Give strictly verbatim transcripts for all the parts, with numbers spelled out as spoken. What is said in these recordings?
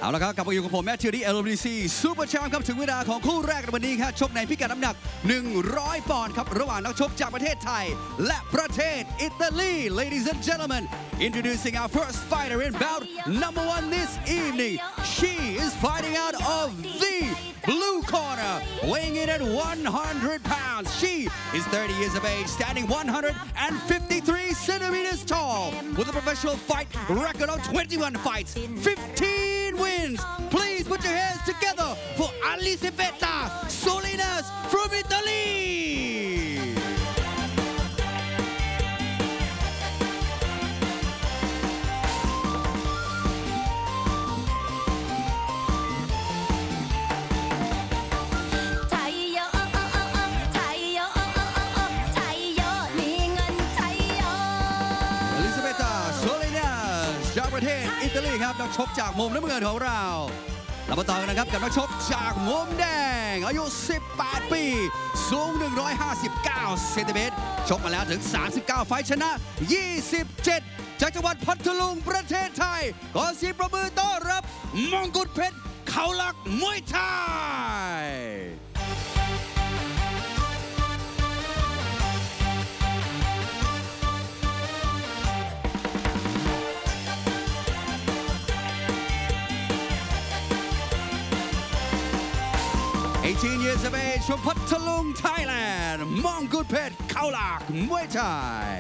เอาละครับกลับมาอยู่กับผมแมทธิวที่ แอล ดับเบิลยู ซี Super Champ ครับถึงเวลาของคู่แรกในวันนี้ครับชกในพิกัดน้ำหนักหนึ่งร้อยปอนด์ครับระหว่างนักชกจากประเทศไทยและประเทศอิตาลี Ladies and gentlemen introducing our first fighter in bout number one this evening she is fighting out of the blue corner weighing in at one hundred pounds she is thirty years of age standing one hundred fifty-three centimeters tall with a professional fight record of twenty-one fights fifteen wins please put your hands together for Elisabetta Solinas from Italyประเทศอิตาลีครับนักชกจากมุมน้ำเงินของเราเรามาต่อกันนะครับกับนักชกจากมุมแดงอายุสิบแปดปีสูงหนึ่งร้อยห้าสิบเก้าเซนติเมตรชกมาแล้วถึงสามสิบเก้าไฟท์ชนะยี่สิบเจ็ดจากจังหวัดพัทลุงประเทศไทยขอเสียงปรบมือต้อนรับมงกุฎเพชรเขาหลักมวยไทยeighteen years of age from Pathalung, Thailand มงกุฎเพชรเขาหลักมวยไทย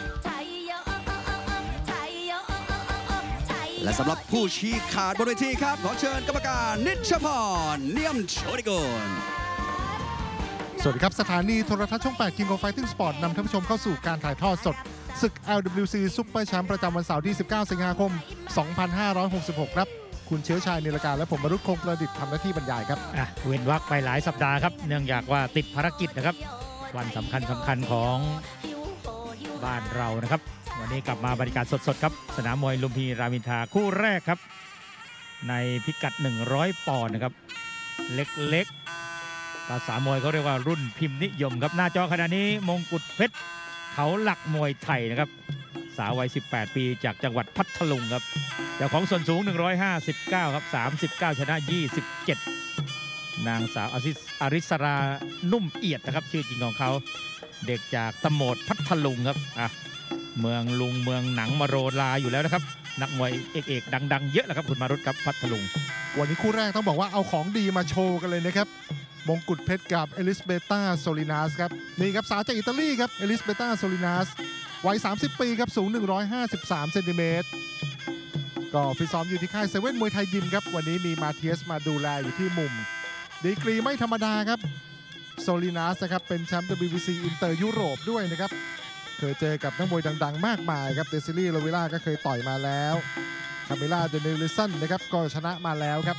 และสำหรับผู้ชี้ขาดบนเวทีครับขอเชิญกรรมการนิชพรเนียมโชติกุลสวัสดีครับสถานีโทรทัศน์ช่องแปด King of Fighting Sport นำท่านผู้ชมเข้าสู่การถ่ายทอดสดศึก แอล ดับเบิลยู ซี Super Champ ประจำวันเสาร์ที่สิบเก้าสิงหาคมสองพันห้าร้อยหกสิบหกครับคุณเชื้อชายในรายการและผมวรุษคงประดิษฐ์ทำหน้าที่บรรยายครับเว้นวรรคไปหลายสัปดาห์ครับเนื่องจากว่าติดภารกิจนะครับวันสำคัญสำคัญของบ้านเรานะครับวันนี้กลับมาบรรยากาศสดๆครับสนามมวยลุมพินีรามอินทราคู่แรกครับในพิกัดหนึ่งร้อยปอนด์นะครับเล็กๆภาษามวยเขาเรียกว่ารุ่นพิมพ์นิยมครับหน้าจอขณะนี้มงกุฎเพชรเขาหลักมวยไทยนะครับสาววัยสิบแปดปีจากจังหวัดพัทลุงครับเจ้าของส่วนสูงหนึ่งร้อยห้าสิบเก้าครับสามสิบเก้าชนะยี่สิบเจ็ดนางสาวอริสรานุ่มเอียดนะครับชื่อจริงของเขาเด็กจากตำโหมดพัทลุงครับอ่ะเมืองลุงเมืองหนังมโรลาอยู่แล้วนะครับนักมวยเอกๆดังๆเยอะแล้วครับคุณมารุตครับพัทลุงวันนี้คู่แรกต้องบอกว่าเอาของดีมาโชว์กันเลยนะครับมงกุฎเพชรกับเอลิสเบต้าโซลินาสครับนี่ครับสาวจากอิตาลีครับเอลิสเบต้าโซลินาสวัยสามสิบปีครับสูงหนึ่งร้อยห้าสิบสามเซนติเมตรก็ฟิตซ้อมอยู่ที่ค่ายเซเว่นมวยไทยยิมครับวันนี้มีมาเทียสมาดูแลอยู่ที่มุมดีกรีไม่ธรรมดาครับโซลินาสนะครับเป็นแชมป์ ดับเบิลยู บี ซี อินเตอร์ยุโรปด้วยนะครับเคยเจอกับนักมวยดังๆมากมายครับเดซิลี่โรวิล่าก็เคยต่อยมาแล้วคาเมล่าเดนิลิสันนะครับก็ชนะมาแล้วครับ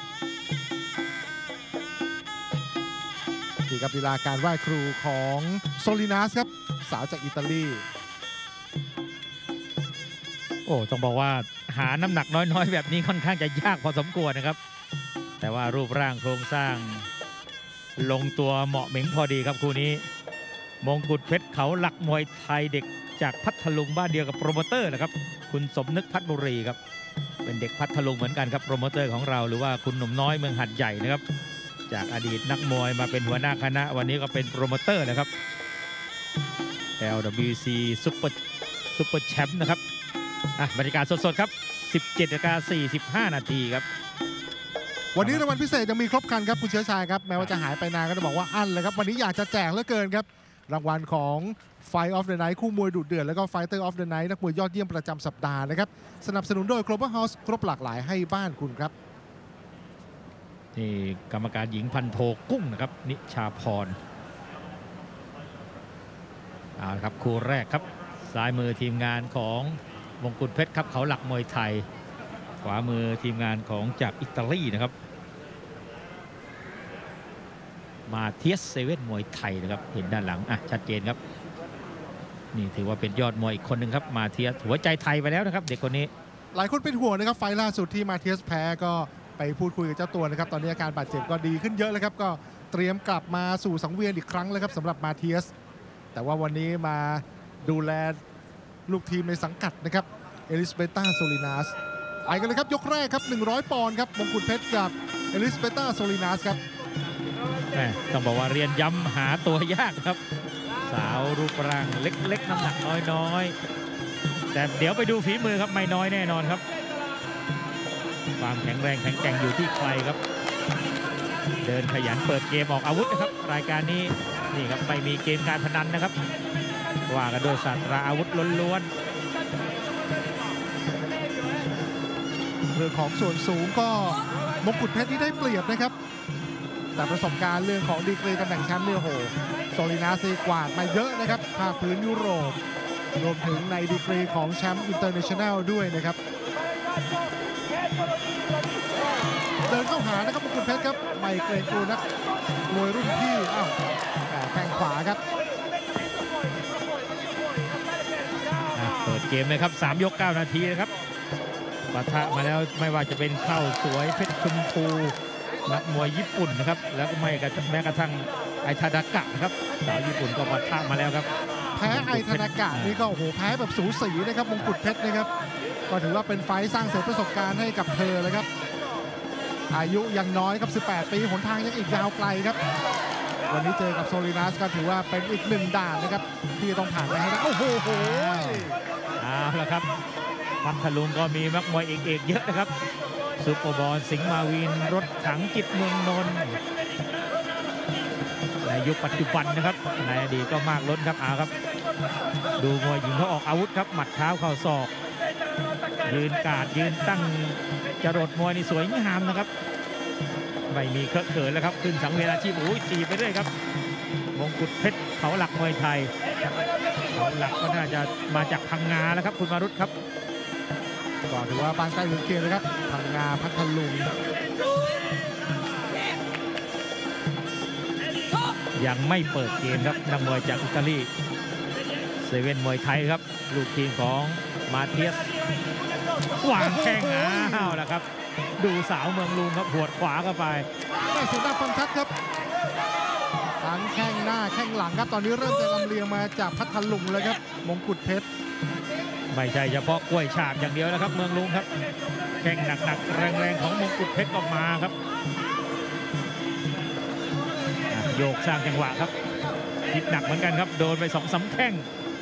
นี่ครับลีลาการไหว้ครูของโซลินาสครับสาวจากอิตาลีโอ้ต้องบอกว่าหาน้ำหนักน้อยๆแบบนี้ค่อนข้างจะยากพอสมควรนะครับแต่ว่ารูปร่างโครงสร้างลงตัวเหมาะเหม็งพอดีครับคู่นี้มงกุฎเพชรเขาหลักมวยไทยเด็กจากพัทลุงบ้านเดียวกับโปรโมเตอร์นะครับคุณสมนึกพัฒบุรีครับเป็นเด็กพัทลุงเหมือนกันครับโปรโมเตอร์ของเราหรือว่าคุณหนุ่มน้อยเมืองหัดใหญ่นะครับจากอดีตนักมวยมาเป็นหัวหน้าคณะวันนี้ก็เป็นโปรโมเตอร์นะครับ แอล ดับเบิลยู ซี Super Super Champ นะครับบรรยากาศสดๆครับ สิบเจ็ดนาฬิกาสี่สิบห้า นาทีครับวันนี้รางวัลพิเศษยังมีครบครันครับคุณเชื้อชายครับแม้ว่าจะหายไปนานก็จะบอกว่าอั้นเลยครับวันนี้อยากจะแจกเหลือเกินครับรางวัลของ Fight of the Night คู่มวยดุเดือดแล้วก็ Fighter of the Night นักมวยยอดเยี่ยมประจำสัปดาห์นะครับสนับสนุนโดย Global House ครบหลากหลายให้บ้านคุณครับนี่กรรมการหญิงพันโทกุ้งนะครับนิชาพรเอาละครับคู่แรกครับซ้ายมือทีมงานของมงกุฎเพชรครับเขาหลักมวยไทยขวามือทีมงานของจากอิตาลีนะครับมาเทียสเซเว่นมวยไทยนะครับเห็นด้านหลังอ่ะชัดเจนครับนี่ถือว่าเป็นยอดมวยอีกคนหนึ่งครับมาเทียสหัวใจไทยไปแล้วนะครับเด็กคนนี้หลายคนเป็นห่วงนะครับไฟล์ล่าสุดที่มาเทียสแพ้ก็ไปพูดคุยกับเจ้าตัวนะครับตอนนี้อาการบาดเจ็บก็ดีขึ้นเยอะเลยครับก็เตรียมกลับมาสู่สังเวียนอีกครั้งเลยครับสำหรับมาเทียสแต่ว่าวันนี้มาดูแลลูกทีมในสังกัดนะครับเอลิสเบต้าโซลินาสไปกันเลยครับยกแรกครับหนึ่งร้อยปอนด์ครับมงกุฎเพชรกับเอลิสเบต้าโซลินาสครับต้องบอกว่าเรียนย้ำหาตัวยากครับสาวรูปร่างเล็กๆน้ำหนักน้อยๆแต่เดี๋ยวไปดูฝีมือครับไม่น้อยแน่นอนครับความแข็งแรงแข็งแกร่งอยู่ที่ใครครับเดินขยันเปิดเกมออกอาวุธนะครับรายการนี้นี่ครับไม่มีเกมการพนันนะครับว่ากันโดยศาสตราอาวุธล้วนๆเรื่องของส่วนสูงก็มงกุฎเพชรนี่ได้เปรียบนะครับแต่ประสบการณ์เรื่องของดีกรีตำแหน่งแชมป์เนี่ยโหโซลินาซีกวาดมาเยอะนะครับภาคพื้นยุโรปรวมถึงในดีกรีของแชมป์อินเตอร์เนชั่นแนลด้วยนะครับเดินเข้าหานะครับมงกุฎเพชรครับไม่เกรงกลัวนักมวยรุ่นพี่อ้าวแข้งขวาครับเปิดเกมเลยครับสามยกเก้านาทีนะครับปะทะมาแล้วไม่ว่าจะเป็นเข้าสวยเพชรชมพูนักมวยญี่ปุ่นนะครับแล้วก็ไม่กระแม้กระทั่งไอทาดากะนะครับสาวญี่ปุ่นก็ปะทะมาแล้วครับแพ้ไอทาดากะนี่ก็โอ้โหแพ้แบบสูสีนะครับมงกุฎเพชรนะครับก็ถือว่าเป็นไฟสร้างเสริมประสบการณ์ให้กับเธอเลยครับอายุยังน้อยครับสิบแปดปีหนทางยังอีกยาวไกลครับวันนี้เจอกับโซลินาสก็ถือว่าเป็นอีกหนึ่งด่านนะครับที่ต้องผ่านไปให้ได้โอ้โหเอาละครับพัทลุงก็มีนักมวยเอกๆเยอะนะครับซุปเปอร์บอลสิงห์มาวินรถถังกิจเมืองนนท์ในยุคปัจจุบันนะครับในอดีตก็มากล้นครับอาครับดูมวยหญิงเขาออกอาวุธครับหมัดเท้าเข่าศอกยืนกาดยืนตั้งจรดมวยนี่สวยงามนะครับไม่มีเคอะเขินแล้วครับขึ้นสังเวียนอาชีพโอ้ยตีไปเรื่อยครับมงกุฎเพชรเขาหลักมวยไทยเขาหลักก็น่าจะมาจากพังงาแล้วครับคุณมารุตครับก็ถือว่าปานใกล้เรือนเคียงเลยครับพังงาพัทลุงยังไม่เปิดเกมครับนักมวยจากอิตาลีเซเว่นมวยไทยครับลูกทีมของมาเทียสวางแข้งอ้าวแล้วครับดูสาวเมืองลุงครับหัวขวาเข้าไปได้สุดหน้าฟังชัดครับทั้งแข้งหน้าแข้งหลังครับตอนนี้เริ่มจะลำเลียงมาจากพัทลุงเลยครับมงกุฎเพชรไม่ใช่เฉพาะกล้วยฉาบอย่างเดียวแล้วครับเมืองลุงครับแข้งหนักๆแรงๆของมงกุฎเพชรออกมาครับโยกสร้างจังหวะครับคิดหนักเหมือนกันครับโดนไปสองสามแข้ง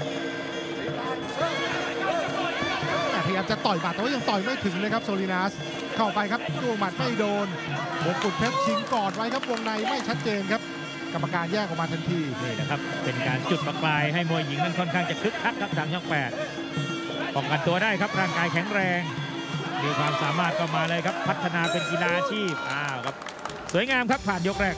พยายามจะต่อยหมัดแต่ว่ายังต่อยไม่ถึงเลยครับโซลินาสเข้าไปครับตัวหมัดไม่โดนมงกุฎเพชรชิงกอดไว้ครับวงในไม่ชัดเจนครับกรรมการแยกออกมาทันทีนี่นะครับเป็นการจุดประกายให้มวยหญิงนั้นค่อนข้างจะคึกคักครับทางช่องแปดป้องกันตัวได้ครับร่างกายแข็งแรงมีความสามารถก็มาเลยครับพัฒนาเป็นกีฬาอาชีพอ้าวครับสวยงามครับผ่านยกแรก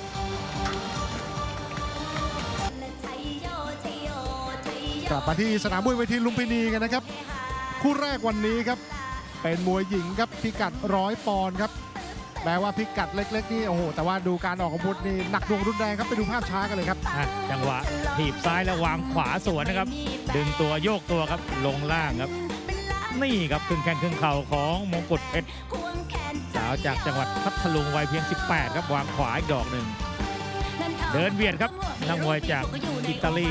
กลับมาที่สนามมวยเวทีลุมพินีกันนะครับคู่แรกวันนี้ครับเป็นมวยหญิงครับพิกัดร้อยปอนด์ครับแม้ว่าพิกัดเล็กๆนี่โอ้โหแต่ว่าดูการออกอาวุธนี่หนักหน่วงรุนแรงครับไปดูภาพช้ากันเลยครับจังหวะถีบซ้ายแล้ววางขวาสวนนะครับดึงตัวโยกตัวครับลงล่างครับนี่ครับครึ่งแข้งครึ่งเข่าของมงกุฎเพชรสาวจากจังหวัดพัทลุงวัยเพียงสิบแปดครับวางขวาอีกดอกหนึ่งเดินเบียดครับนักมวยจากอิตาลี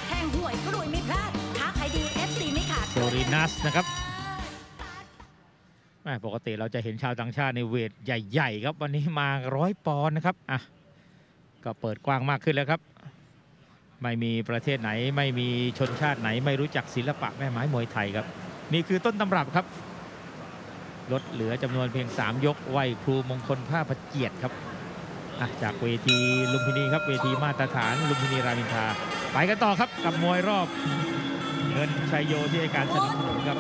โซลินาสนะครับปกติเราจะเห็นชาวต่างชาติในเวทใหญ่ๆครับวันนี้มาร้อยปอนด์นะครับอ่ะก็เปิดกว้างมากขึ้นแล้วครับไม่มีประเทศไหนไม่มีชนชาติไหนไม่รู้จักศิลปะแม่ไม้มวยไทยครับนี่คือต้นตำรับครับลดเหลือจำนวนเพียงสามยกไหวครูมงคลผ้าประเกียรติครับอ่ะจากเวทีลุมพินีครับเวทีมาตรฐานลุมพินีรามอินทราไปกันต่อครับกับมวยรอบเงินชัยโยที่ให้การสนับสนุนครับ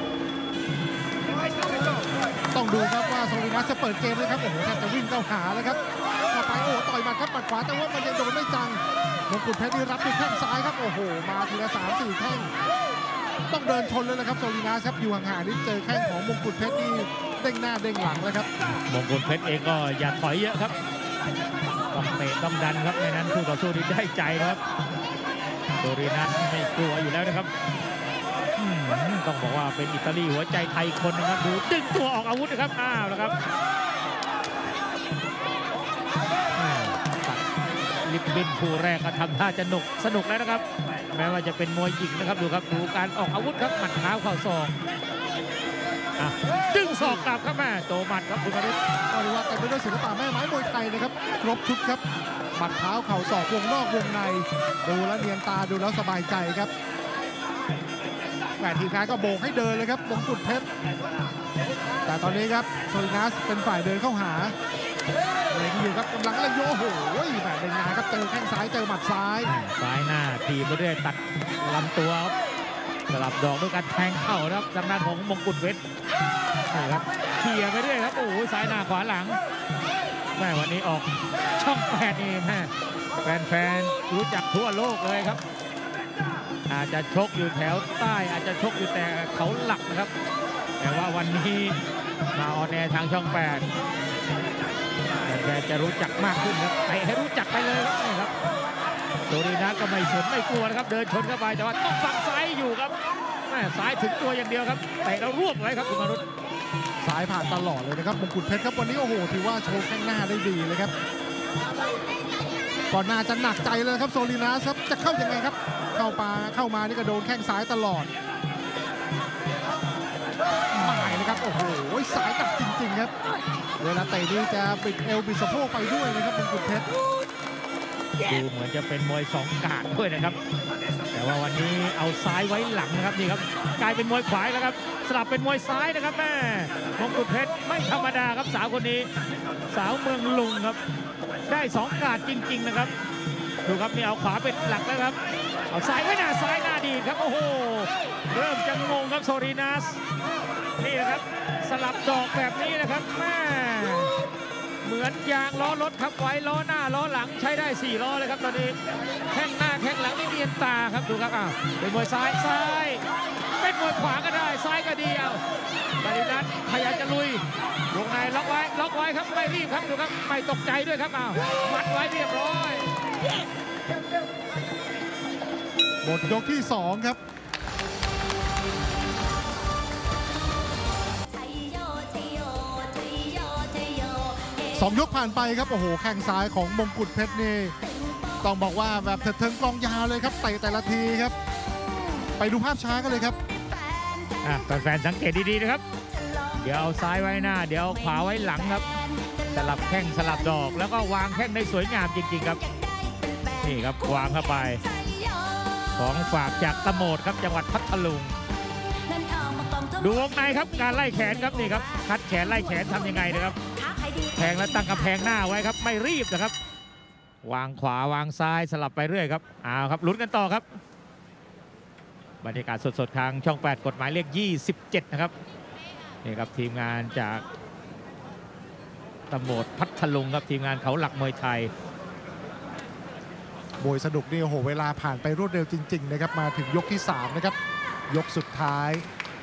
ต้องดูครับว่าโซลินาสจะเปิดเกมเลยครับโอ้โหแทบจะวิ่งเข้าหาแล้วครับเข้าไปโอ้ต่อยหมัดครับหมัดขวาแต่ว่ามันยังโดนไม่จังมงกุฎเพชรนี่รับด้วยแข้งซ้ายครับโอ้โหมาทีละสามสี่แข้งต้องเดินชนเลยนะครับโซลินาสครับอยู่ห่างๆนี่เจอแข้งของมงกุฎเพชรนี่เด้งหน้าเด้งหลังแล้วครับมงกุฎเพชรเองก็อย่าถอยเยอะครับต้องเตะต้องดันครับไม่นั้นคู่ต่อสู้ที่ได้ใจนะครับโซลินาสไม่กลัวอยู่แล้วนะครับต้องบอกว่าเป็นอิตาลีหัวใจไทยคนนะครับดูดึงตัวออกอาวุธนะครับอ้าวแล้วครับลิบบินคู่แรกก็ทำท่าจะหนุกสนุกแล้วนะครับแม้ว่าจะเป็นมวยหญิงนะครับดูครับดูการออกอาวุธครับหมัดเท้าเข่าศอกอ่ะดึงศอกกลับครับแม่โตหมัดครับคุณมารุตก็เรียกว่าเต็มไปด้วยศิลปะแม่ไม้มวยไทยนะครับครบชุดครับหมัดเท้าเข่าศอกวงนอกวงในดูแล้วเนียนตาดูแล้วสบายใจครับแม่ทีมงานก็โบกให้เดินเลยครับมงกุฎเพชรแต่ตอนนี้ครับโซลินัสเป็นฝ่ายเดินเข้าหาเล็งอยู่ครับกำลังเล่นโยโอ้โหแม่เป็นงานครับเจอแข้งซ้ายเจอหมัดซ้ายซ้ายหน้าทีบไปเรื่อยตัดลำตัวครับสลับดอกด้วยการแทงเข่านะครับทางด้านของมงกุฎเพชรนี่ครับเขี่ยไปเรื่อยครับโอ้โหซ้ายหน้าขวาหลังแม่วันนี้ออกช่องแปดนี่แม่แฟนๆรู้จักทั่วโลกเลยครับอาจจะชกอยู่แถวใต้อาจจะชกอยู่แต่เขาหลักนะครับแต่ว่าวันนี้มาออนแอร์ทางช่องแปดแฟนๆจะรู้จักมากขึ้นครับไปให้รู้จักไปเลยครับนี่ครับโซลินัสก็ไม่สนไม่กลัวนะครับเดินชนเข้าไปแต่ว่าต้องฟังซ้ายอยู่ครับแม่ซ้ายถึงตัวอย่างเดียวครับแต่เรารวบไว้ครับคุณมนุษย์สายผ่านตลอดเลยนะครับมงกุฎเพชรครับวันนี้โอ้โหถือว่าโชว์แข้งหน้าได้ดีเลยครับก่อนหน้าจะหนักใจเลยครับโซลินัสครับจะเข้ายังไงครับเข้าปาเข้ามานี่ก็โดนแข้งซ้ายตลอดหมายนะครับโอ้โหสายหนักจริงๆครับเวลาเตะนี่จะบิดเอวบิดสะโพกไปด้วยนะครับมงกุฎเพชรดูเหมือนจะเป็นมวยสองกาดด้วยนะครับแต่ว่าวันนี้เอาซ้ายไว้หลังนะครับนี่ครับกลายเป็นมวยขวาแล้วครับสลับเป็นมวยซ้ายนะครับแม่มงกุฎเพชรไม่ธรรมดาครับสาวคนนี้สาวเมืองลุงครับได้สองกาดจริงๆนะครับดูครับนี่เอาขวาเป็นหลักแล้วครับเอาซ้ายไว้หน้าซ้ายหน้าดีครับโอ้โหเริ่มจะงงครับโซลินัสนี่นะครับสลับดอกแบบนี้นะครับแม่เหมือนยางล้อรถครับไว้ล้อหน้าล้อหลังใช้ได้สี่ล้อเลยครับตอนนี้แข้งหน้าแข้งหลังนี่เนียนตาครับดูครับอ้าวเป็นมวยซ้ายซ้ายเป็นมวยขวาก็ได้ซ้ายก็ดีเอาโซลินัสพยายามจะลุยวงในล็อกไว้ล็อกไว้ครับไม่รีบครับดูครับไม่ตกใจด้วยครับอ้าวมัดไว้เรียบร้อยหมดยกที่สองครับสองยกผ่านไปครับโอ้โหแข้งซ้ายของมงกุฎเพชรนี่ต้องบอกว่าแบบเถิงกลองยาวเลยครับเตะแต่ละทีครับไปดูภาพช้ากันเลยครับแฟนๆสังเกตดีๆนะครับเดี๋ยวเอาซ้ายไว้หน้าเดี๋ยวขวาไว้หลังครับสลับแข้งสลับดอกแล้วก็วางแข้งได้สวยงามจริงๆครับนี่ครับวางเข้าไปของฝากจากตะโหมดครับจังหวัดพัทลุงดูวงในครับการไล่แขนครับนี่ครับคัดแขนไล่แขนทำยังไงนะครับแทงแล้วตั้งกำแพงหน้าไว้ครับไม่รีบนะครับวางขวาวางซ้ายสลับไปเรื่อยครับเอาครับลุ้นกันต่อครับบรรยากาศสดๆทางช่องแปดกฎหมายเลขยี่สิบเจ็ดนะครับนี่ครับทีมงานจากตะโหมดพัทลุงครับทีมงานเขาหลักมวยไทยมวยสนุกนี่โอ้โหเวลาผ่านไปรวดเร็วจริงๆนะครับมาถึงยกที่สามนะครับยกสุดท้าย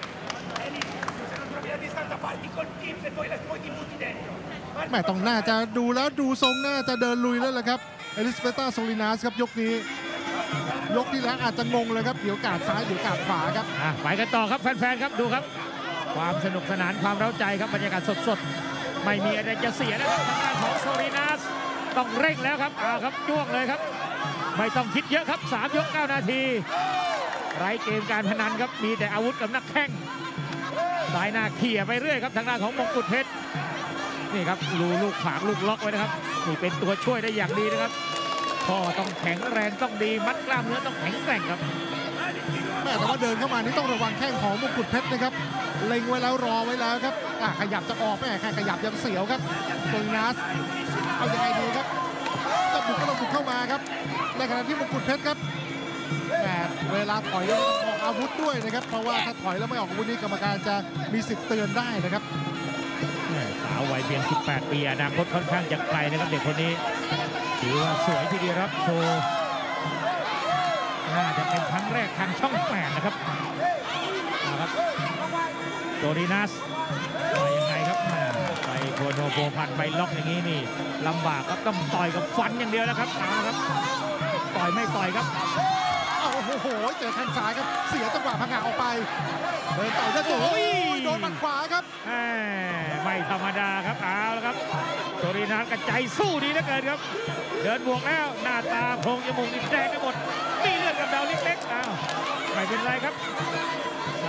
แม่ต้องน่าจะดูแล้วดูทรงน่าจะเดินลุยแล้วแหละครับเอลิสเบต้าโซลินัสครับยกนี้ยกที่แล้วอาจจะงงเลยครับเดี๋ยวกาดซ้ายเดี๋ยวกาดขวาครับไปกันต่อครับแฟนๆครับดูครับความสนุกสนานความเร้าใจครับบรรยากาศสดๆไม่มีอะไรจะเสียนะครับทางด้านของโซลินัสต้องเร่งแล้วครับเอาครับจ้วงเลยครับไม่ต้องคิดเยอะครับสามยกเก้านาทีไร้เกมการพนันครับมีแต่อาวุธกับนักแข้งสายหน้าเขี่ยไปเรื่อยครับทางด้านของมงกุฎเพชรนี่ครับลูลูกขวางลูกล็อกไว้นะครับนี่เป็นตัวช่วยได้อย่างดีนะครับข้อต้องแข็งแรงต้องดีมัดกล้ามเนื้อต้องแข็งแกร่งครับแม่แต่ว่าเดินเข้ามานี่ต้องระวังแข้งของมงกุฎเพชรนะครับเล็งไว้แล้วรอไว้แล้วครับขยับจะออกแม่แค่ขยับยังเสียวครับโซลินัสเอายังไงดีครับจะบุกก็ต้องบุกเข้ามาครับในขณะที่มงกุฎเพชรครับแต่เวลาถอยต้องออกอาวุธด้วยนะครับเพราะว่าถ้าถอยแล้วไม่ออกอาวุธนี้กรรมการจะมีสิทธิ์เตือนได้นะครับสาววัยเพียงสิบแปดปีอนาคตค่อนข้างจะไกลนะครับเด็กคนนี้ถือว่าสวยทีเดียวครับโชว์น่าจะเป็นครั้งแรกทางช่องแปดนะครับนะครับโซลินัสไปยังไงครับไปโคโนโบพันไปล็อกอย่างนี้นี่ลำบากครับต้องต่อยกับฟันอย่างเดียวนะครับเอาครับต่อยไม่ต่อยครับโอ้โหเจอแข้งซ้ายครับเสียจังหวะพังงาออกไปเดินต่อยจะโอ้ยโดนหมัดขวาครับไม่ธรรมดาครับเอาแล้วครับโซลินัสกระใจสู้ดีเหลือเกินครับเดินบวกแล้วหน้าตาโพรงจมูกนี่แดงไปหมดมีเลือดกับดาวเล็กๆอ้าวไม่เป็นไรครับส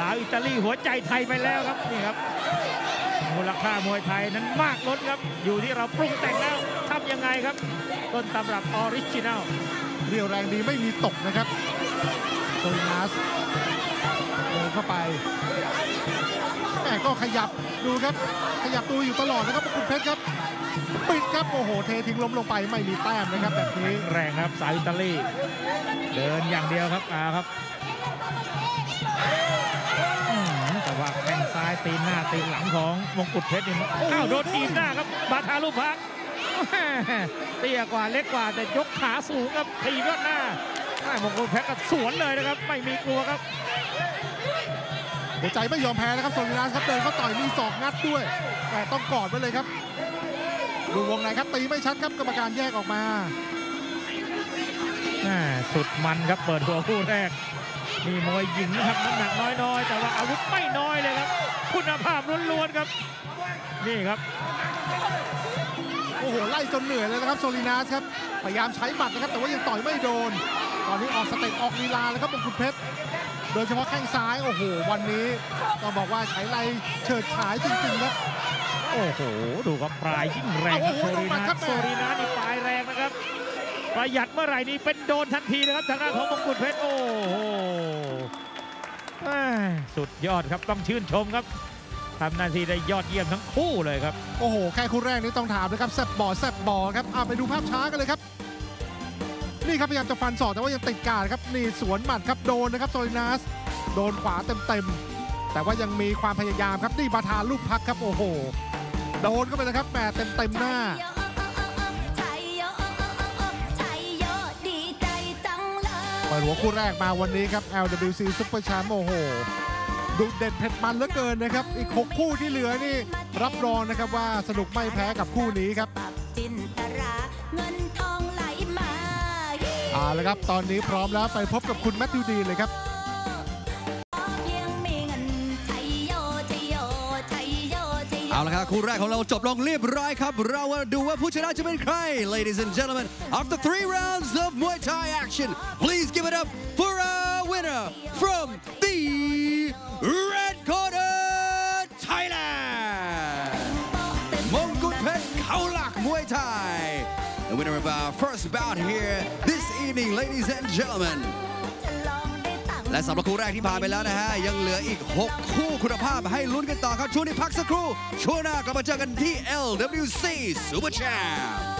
าวอิตาลีหัวใจไทยไปแล้วครับนี่ครับมูลค่ามวยไทยนั้นมากล้นครับอยู่ที่เราปรุงแต่งแล้วทำยังไงครับต้นตำรับออริจินัลเรียวแรงดีไม่มีตกนะครับโซลินาสเดินเข้าไปแม่ก็ขยับดูครับขยับตัวอยู่ตลอดนะครับคุณเพชรครับปิดครับโอ้โหเททิ้งล้มลงไปไม่มีแต้มนะครับแบบนี้แรงครับสาวอิตาลีเดินอย่างเดียวครับอาครับแต่ว่าแข้งซ้ายตีนหน้าตีนหลังของมงกุฎเพชรนี่อ้าวโดนทีมหน้าครับบาทาลูกพักเตี้ยกว่าเล็กกว่าแต่ยกขาสูงครับทียอดหน้ามงกุฎเพชรก็สวนเลยนะครับไม่มีกลัวครับหัวใจไม่ยอมแพ้นะครับโซลินาสครับเดินเข้าต่อยมีศอกงัดด้วยแต่ต้องกอดไว้เลยครับดูวงในครับตีไม่ชัดครับกรรมการแยกออกมาสุดมันครับเปิดหัวคู่แรกนี่มวยหญิงนะครับน้ำหนักน้อยๆแต่ว่าอาวุธไม่น้อยเลยครับคุณภาพล้วนๆครับนี่ครับโอ้โหไล่จนเหนื่อยเลยนะครับโซลินาสครับพยายามใช้หมัดนะครับแต่ว่ายังต่อยไม่โดนตอนนี้ออกสเต็ปออกลีลาแล้วครับมงกุฎเพชรโดยเฉพาะแข้งซ้ายโอ้โหวันนี้ต้องบอกว่าใช้ไล่เฉิดฉายจริงๆครับโอ้โหดูครับปลายยิ่งแรงครับโซลินาสโซลินาสนี่ปลายแรงนะครับประหยัดเมื่อไหร่นี่เป็นโดนทันทีนะครับทางด้านของมงกุฎเพชรโอ้โหสุดยอดครับต้องชื่นชมครับทำหน้าที่ได้ยอดเยี่ยมทั้งคู่เลยครับโอ้โหแค่คู่แรกนี้ต้องถามนะครับแซบบอแซบบอครับเอาไปดูภาพช้ากันเลยครับนี่ครับพยายามจะฟันศอกแต่ว่ายังติดกาดครับนี่สวนหมัดครับโดนนะครับโซลินาสโดนขวาเต็มๆแต่ว่ายังมีความพยายามครับนี่บาทาลูกพักครับโอ้โหโดนเข้าไปเลยครับแปดเต็มๆหน้าเปิดหัวคู่แรกมาวันนี้ครับ แอล ดับเบิลยู ซี Super Champ โอ้โหดุเด็ดเผ็ดมันเหลือเกินนะครับอีกหกคู่ที่เหลือนี่รับรองนะครับว่าสนุกไม่แพ้กับคู่นี้ครับเอาละครับตอนนี้พร้อมแล้วไปพบกับคุณแมทธิวดีเลยครับเอาละครับคู่แรกของเราจบลงเรียบร้อยครับเรามาดูว่าผู้ชนะจะเป็นใคร Ladies and gentlemen after three rounds of Muay Thai action please give it up for our winner from the red corner Thailand มงกุฎเพชรเขาหลักมวยไทย the winner of our first bout here this evening ladies and gentlemenและสำหรับคู่แรกที่ผ่านไปแล้วนะฮะยังเหลืออีกหกคู่คุณภาพให้ลุ้นกันต่อครับช่วงนี้พักสักครู่ช่วงหน้ากลับมาเจอกันที่ แอล ดับเบิลยู ซี Super Champ